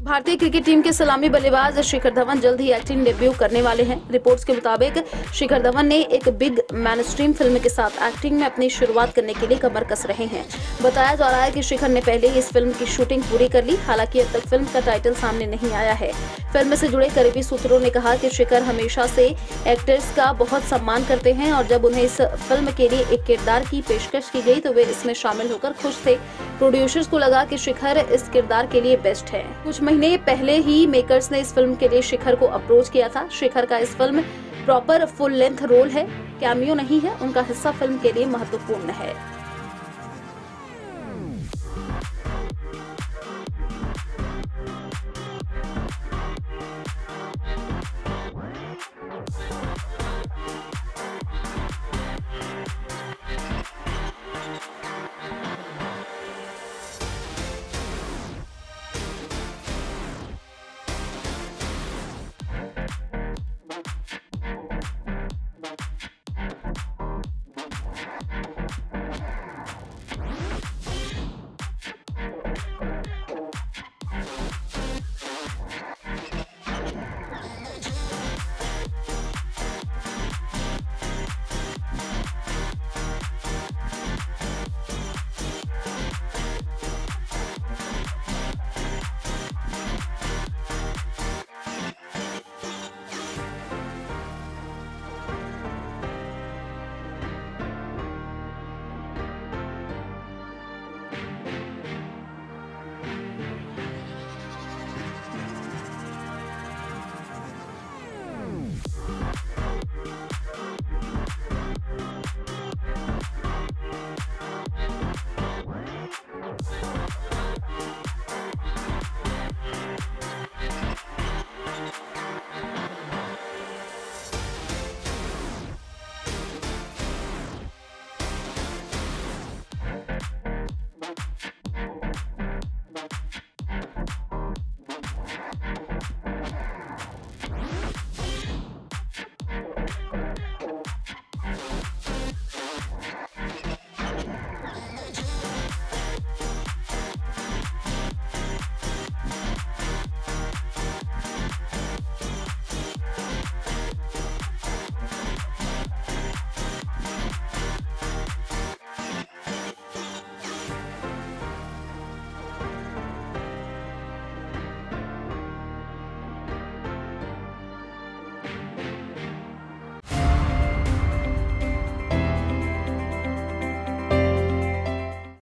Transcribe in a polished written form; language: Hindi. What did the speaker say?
भारतीय क्रिकेट टीम के सलामी बल्लेबाज शिखर धवन जल्द ही एक्टिंग डेब्यू करने वाले हैं। रिपोर्ट्स के मुताबिक शिखर धवन ने एक बिग मैनस्ट्रीम फिल्म के साथ एक्टिंग में अपनी शुरुआत करने के लिए कमर कस रहे हैं। बताया जा रहा है कि शिखर ने पहले ही इस फिल्म की शूटिंग पूरी कर ली। हालांकि अब तक फिल्म का टाइटल सामने नहीं आया है। फिल्म से जुड़े करीबी सूत्रों ने कहा कि शिखर हमेशा से एक्टर्स का बहुत सम्मान करते हैं और जब उन्हें इस फिल्म के लिए एक किरदार की पेशकश की गई तो वे इसमें शामिल होकर खुश थे। प्रोड्यूसर्स को लगा कि शिखर इस किरदार के लिए बेस्ट है। कुछ महीने पहले ही मेकर्स ने इस फिल्म के लिए शिखर को अप्रोच किया था। शिखर का इस film proper full length role है, कैमियो नहीं है। उनका हिस्सा फिल्म के लिए महत्वपूर्ण है।